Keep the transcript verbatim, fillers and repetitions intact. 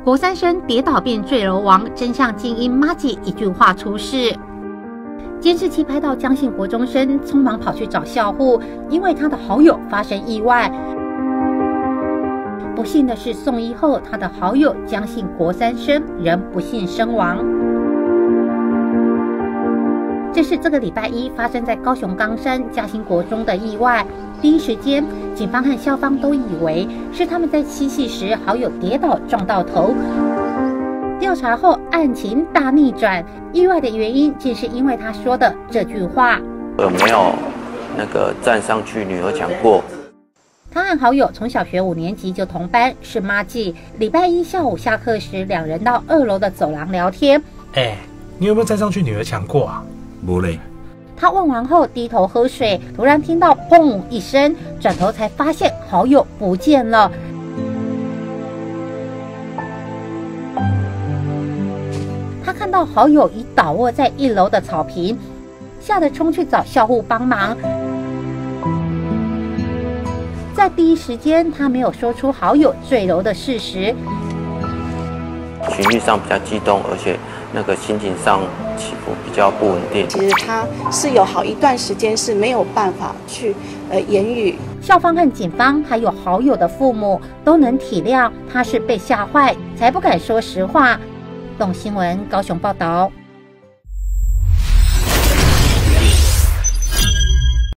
国三生跌倒变坠楼亡，真相竟因妈吉一句话出事。监视器拍到江姓国中生匆忙跑去找校护，因为他的好友发生意外。不幸的是，送医后他的好友江姓国三生仍不幸身亡。这是这个礼拜一发生在高雄冈山嘉兴国中的意外。第一时间，警方和校方都以为是他们在嬉戏时好友跌倒撞到头。调查后，案情大逆转，意外的原因竟是因为他说的这句话：“ 有没有那个站上去女儿墙过？” 他和好友从小学五年级就同班，是麻吉。礼拜一下午下课时，两人到二楼的走廊聊天。 哎，你有没有站上去女儿墙过啊？ 没嘞。 他问完后低头喝水，突然听到砰一声，转头才发现好友不见了。他看到好友已倒卧在一楼的草坪，吓得冲去找校护帮忙。在第一时间，他没有说出好友坠楼的事实。 情绪上比较激动，而且那个心情上起伏比较不稳定。 其实他是有好一段时间是没有办法去呃言语。 校方和警方还有好友的父母都能体谅他是被吓坏，才不敢说实话。动新闻高雄报道。